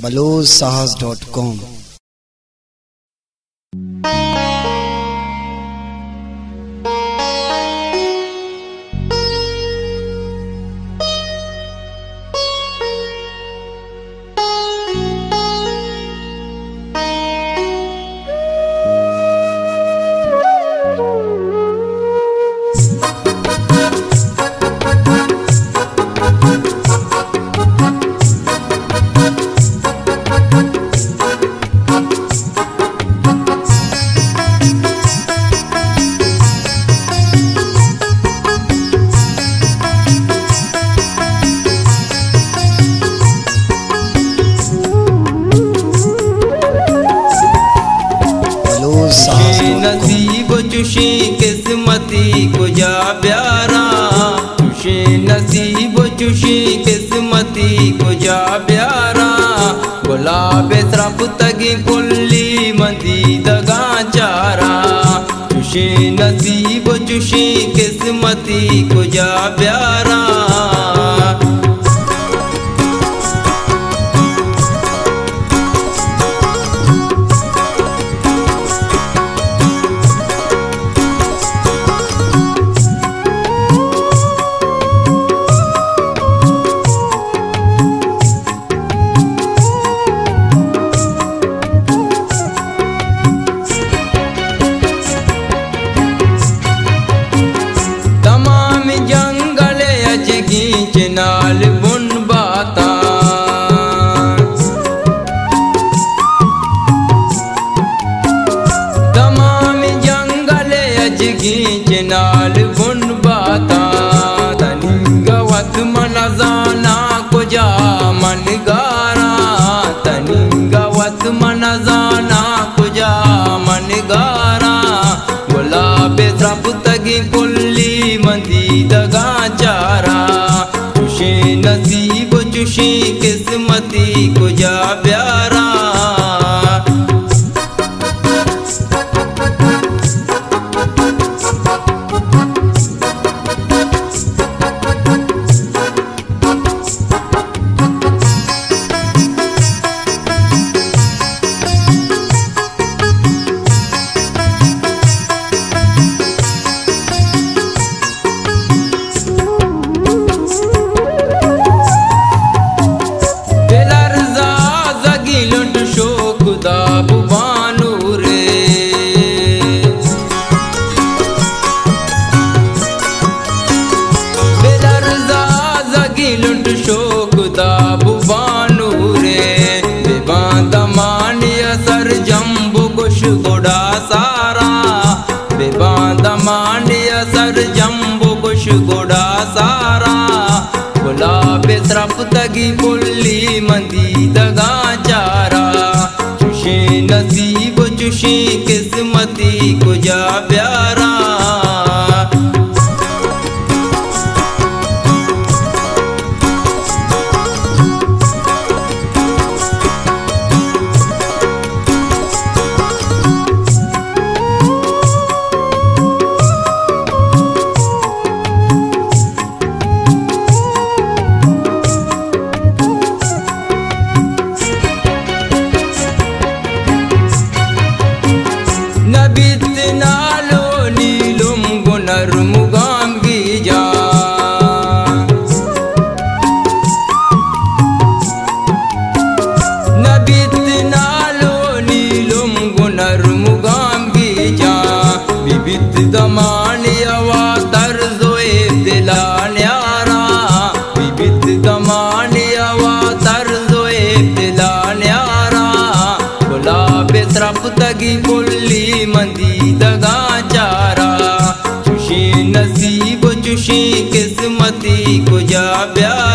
balochsahas.com। नसीब चुशी किस्मती को जा प्यारा, तुझे नसीब चुशी किस्मती को जा प्यारा। गुलाब तरफ तगी कुल्ली मंदी दगा चारा, तुझे नसीब चुशी किस्मती को जा प्यारा। नाल बुन बाता तमाम जंगल अजगी नाल बुन बाता। तनिंगवत मन जाना को जा मन गारा, तनिंगवत मन जाना को जा मन गारा। गुलाब तरफ तगी कुल्ली मंदी दगा चारा, नसीब चुशी किस्मती को जा प्यारा। गोड़ा सारा बेबांद मांडिया सर जम्बो कुश गोड़ा सारा। गुलाब तरफ तगी कुल्ली मंदी दगा चारा, चुशी नसीब चुशी किस्मती को जा प्यारा। नबित नालो नीलुम गुनर मुगांगी जा, नबित नालो नीलुम गुनर मुगांगी जा। विविध दमानियवा तरजोए दिला न्यारा, विविध दमानियवा तरजोए दिला न्यारा। गुलाब तरफ तगी कुल्ली मंदी दगा चारा, चुशी नसीब चुशी किस्मती को जा प्यारा।